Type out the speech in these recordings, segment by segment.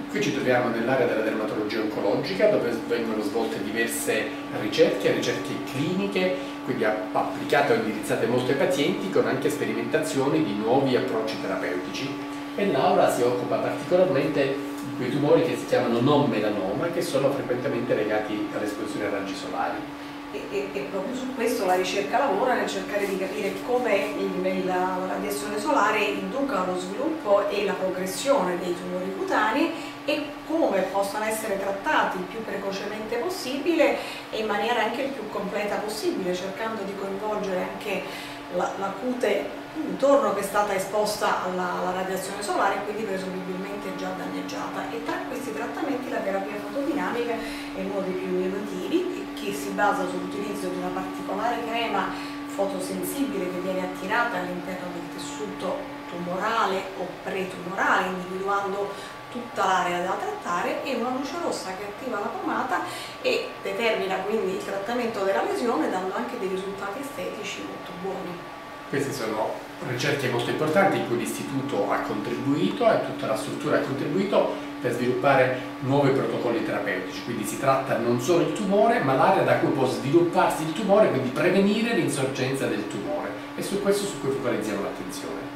Qui ci troviamo nell'area della dermatologia oncologica, dove vengono svolte diverse ricerche cliniche, quindi applicate o indirizzate a molti pazienti, con anche sperimentazioni di nuovi approcci terapeutici. E Laura si occupa particolarmente di quei tumori che si chiamano non melanoma, che sono frequentemente legati all'esposizione a raggi solari. E proprio su questo la ricerca lavora, nel cercare di capire come la radiazione solare induca lo sviluppo e la progressione dei tumori cutanei e come possano essere trattati il più precocemente possibile e in maniera anche il più completa possibile, cercando di coinvolgere anche la cute intorno che è stata esposta alla radiazione solare e quindi presumibilmente già danneggiata. E tra questi trattamenti la terapia fotodinamica è uno dei più innovativi, che si basa sull'utilizzo di una particolare crema fotosensibile che viene attirata all'interno del tessuto tumorale o pretumorale, individuando tutta l'area da trattare, e una luce rossa che attiva la pomata e determina quindi il trattamento della lesione, dando anche dei risultati estetici molto buoni. Queste sono ricerche molto importanti in cui l'Istituto ha contribuito e tutta la struttura ha contribuito per sviluppare nuovi protocolli terapeutici, quindi si tratta non solo del tumore, ma l'area da cui può svilupparsi il tumore, quindi prevenire l'insorgenza del tumore, e su questo su cui focalizziamo l'attenzione.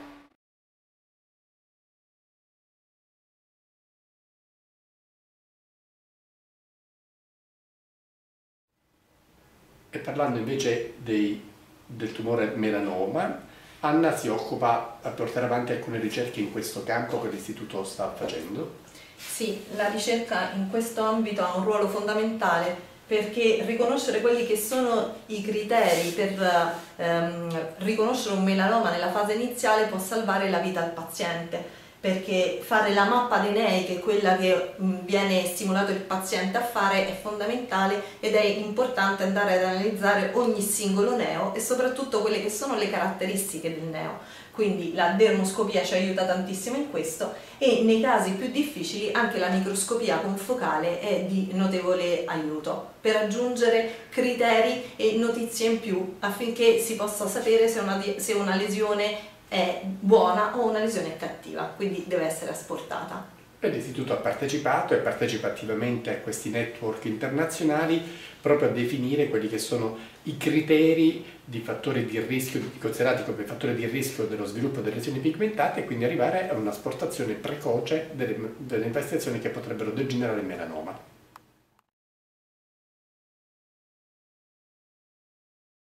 E parlando invece del tumore melanoma, Anna si occupa a portare avanti alcune ricerche in questo campo che l'Istituto sta facendo. Sì, la ricerca in questo ambito ha un ruolo fondamentale, perché riconoscere quelli che sono i criteri per riconoscere un melanoma nella fase iniziale può salvare la vita al paziente, perché fare la mappa dei nei, che è quella che viene stimolato il paziente a fare, è fondamentale, ed è importante andare ad analizzare ogni singolo neo e soprattutto quelle che sono le caratteristiche del neo. Quindi la dermoscopia ci aiuta tantissimo in questo, e nei casi più difficili anche la microscopia confocale è di notevole aiuto per aggiungere criteri e notizie in più affinché si possa sapere se una lesione è buona o una lesione è cattiva, quindi deve essere asportata. L'Istituto ha partecipato e partecipa attivamente a questi network internazionali proprio a definire quelli che sono i criteri di fattori di rischio, considerati come fattori di rischio dello sviluppo delle lesioni pigmentate, e quindi arrivare a un'asportazione precoce delle infestazioni che potrebbero degenerare in melanoma.